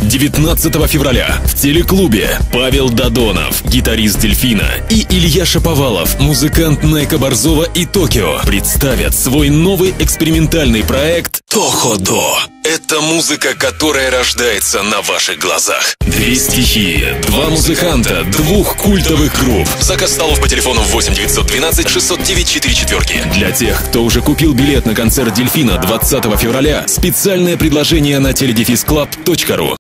19 февраля в телеклубе Павел Додонов, гитарист «Дельфина», и Илья Шаповалов, музыкант Найка Борзова и Токио, представят свой новый экспериментальный проект «Тоходо». Это музыка, которая рождается на ваших глазах. 2 стихии, 2 музыканта, 2 культовых групп. Заказ столов по телефону 8 912 609 44. Для тех, кто уже купил билет на концерт «Дельфина» 20 февраля, специальное предложение на teledefisclub.ru.